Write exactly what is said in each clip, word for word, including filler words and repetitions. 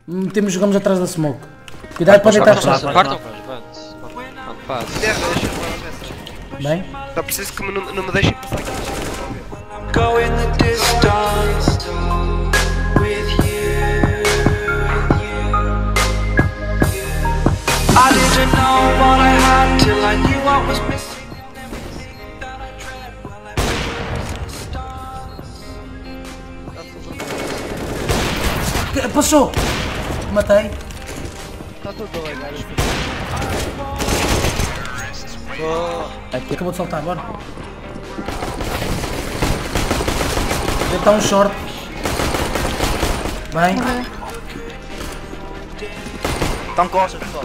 Metemos, jogamos atrás da smoke. Cuidado, pode estar fora. Partam, não passa. Bem? Só preciso que não, não me deixem passar aqui. Go in the distance with you. I didn't know what I had till I knew what was missing. Everything that I dread, well, everything starts. Passou! Matei. Está tudo bem, galera. Acabou de saltar, bora. Tentar um short. Bem. Estão costas, pessoal.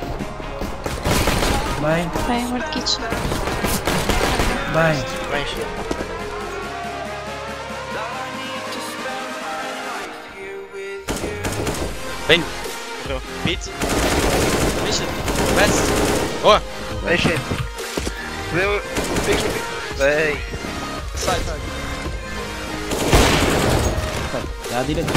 Bem. Bem, World Kitchen. Bem. Bem, cheio. Bem. Morreu. Pit. Mission. West. Boa. Bem, cheio. Deu. Bem. Sai, sai. Dá a direita.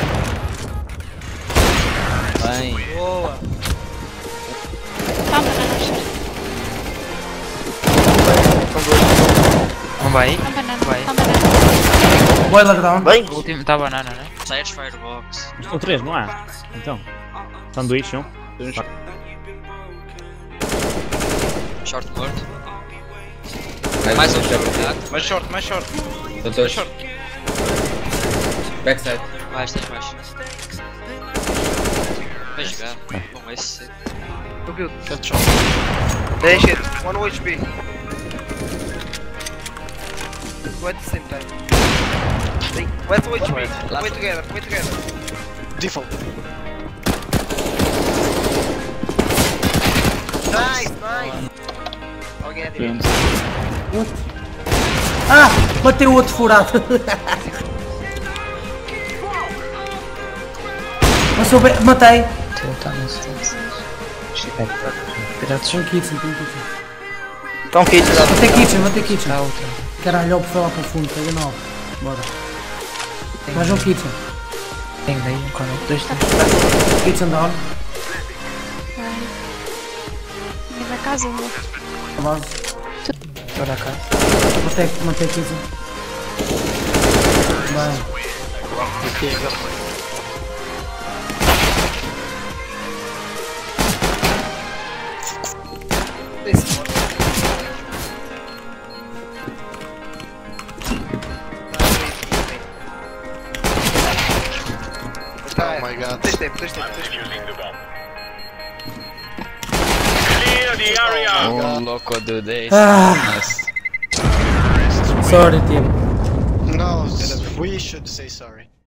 Bem. Boa. Tá, banana, cheiro. Um vai. Tá, banana. Vai. Tá, banana. Boiler down. Bem. O último tá banana, né? Sai de firebox. São três, não há? Então. Sanduíche, não? Short morto. Mais um short. Mais short, mais short. Estão todos. Backside. Mais, tens mais. Vai jogar. Bom, esse. Tô build. Bem, cheio. One H P. Go at the same time. Bem, let's H P. Wait together, wait together. Default. Nice, nice. Alguém é Ah! Matei o outro furado. Passou bem. Matei. Tem kitchen, tem kitchen. Estão kits, já. Matei kitchen, matei kitchen. Caralho, ele foi lá para o fundo, pega nove. Bora. Mais um kitchen. Tem daí um canal. Dois, Kitchen down. Vai. Vem da casa, eu vou. A base. tô na casa. Matei, matei kitchen. Bem. Oh my god. Tens tempo, tens tempo, tens tempo. Oh, louco do dez. Ah. Sorry, team. No, we should say sorry.